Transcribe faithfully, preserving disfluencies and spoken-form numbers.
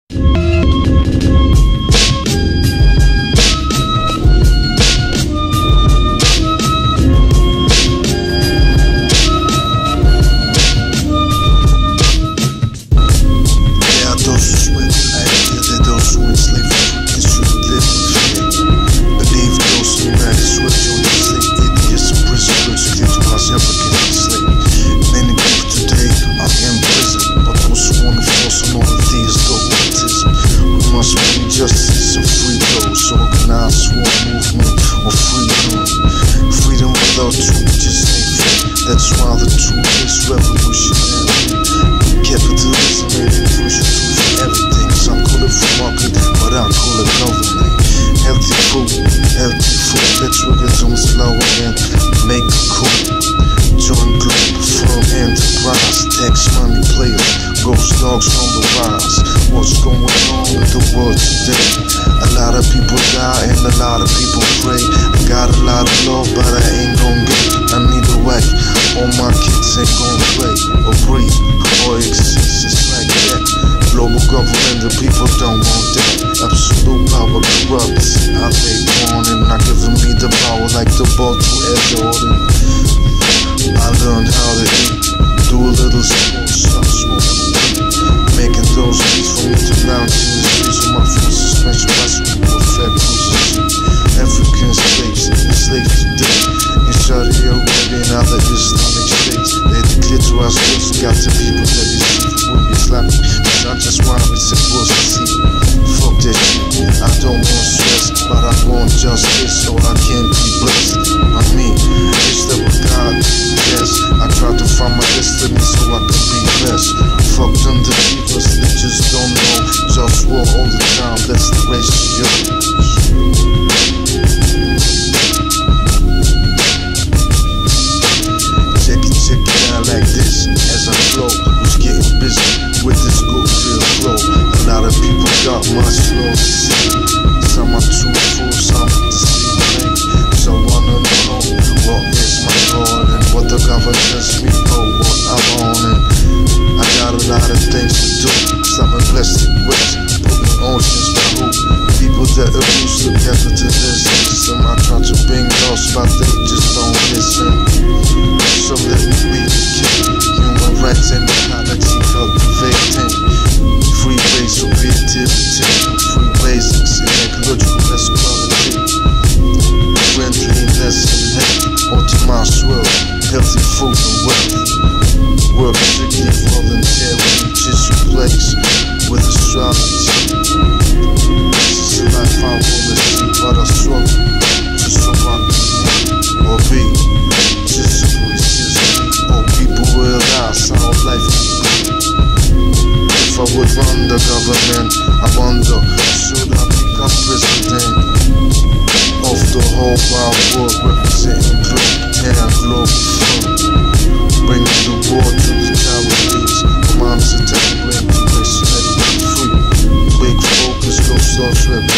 That's why the truth is revolutionary. Capitalism ain't the crucial truth for everything. Some call it free market, but I call it government. Healthy food, healthy food. Let's trigger slow and make it cool. Join Globalfirm enterprise. Tax money players, GhostDogz on the rise. What's going on in the world today? A lot of people die and a lot of people pray. I got a lot of love, but I ain't gon' get. I need a way. All my kids ain't gon' play or breathe or exist. It's like that. Global government, the people don't want that. Absolute power corrupts. I take on and not giving me the power like the ball to Ed Jordan. I learned how to eat. Do a little small, stop smoking, making those beats for me to lounge in the streets with my full suspension. That's what we affect African slaves, enslaved today in Saudi Arabia and other Islamic states. They declare to our slaves, got the people that deceive will be Islamic. It's not just why it's supposed to see. Fuck that shit, I don't want stress, but I want justice so I can be blessed. I mean, is there a God? Yes, I try to find my destiny so I can be blessed. Fuck them deceivers, they just don't know. JustWar all the time, that's the ratio. Check it, check it out like this as I flow. Who's getting busy with this good feel flow? A lot of people got much flow to see. Some are too full, some deceiving. So I wanna know what is my goal and what the government lets me know what I'm on. And I got a lot of things to do. Some in plastic waste, putting oceans by who? People that abuse the capitalist system. I try to bring lost, but they just don't listen. So let me be the king. Human rights and equality cultivating. Free ways of creativity. Free basics in ecological equality. Friendliness and hate. Optimize wealth. Healthy food and wealth. Work strictly voluntarily. Just your place with astrology. This is the life I wanna see, but I struggle just so I can be or be. Just so it's just me. Or people realize how life can be. If I would run the government, I wonder, should I become president of the whole wide world, representing Globalfirm, Globalfirm, bringing the war to the Caribbeans. My mom's a temple to race, let it be free. Big focus, GhostDogz rep.